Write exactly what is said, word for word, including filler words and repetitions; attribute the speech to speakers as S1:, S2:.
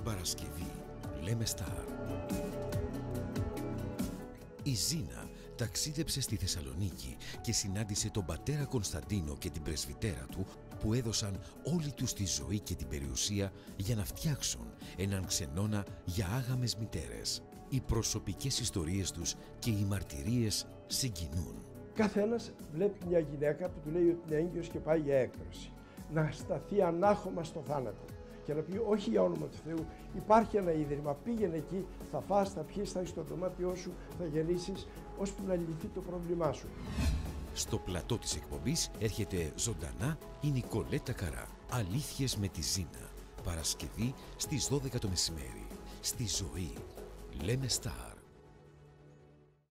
S1: την Παρασκευή λέμε Σταρ. Η Ζήνα ταξίδεψε στη Θεσσαλονίκη και συνάντησε τον πατέρα Κωνσταντίνο και την πρεσβυτέρα του που έδωσαν όλη τους τη ζωή και την περιουσία για να φτιάξουν έναν ξενώνα για άγαμες μητέρες. Οι προσωπικές ιστορίες τους και οι μαρτυρίες συγκινούν.
S2: Καθένας βλέπει μια γυναίκα που του λέει ότι είναι έγκυος και πάει για έκτρωση. Να σταθεί ανάχωμα στο θάνατο και να πει όχι για όνομα του Θεού, υπάρχει ένα ίδρυμα, πήγαινε εκεί, θα φας, θα πιείς, θα έχεις στο δωμάτιό σου, θα γεννήσεις, ώσπου να λυθεί το πρόβλημά σου.
S1: Στο πλατό της εκπομπής έρχεται ζωντανά η Νικολέτα Καρά. Αλήθειες με τη Ζήνα. Παρασκευή στις δώδεκα το μεσημέρι. Στη ζωή λέμε Σταρ.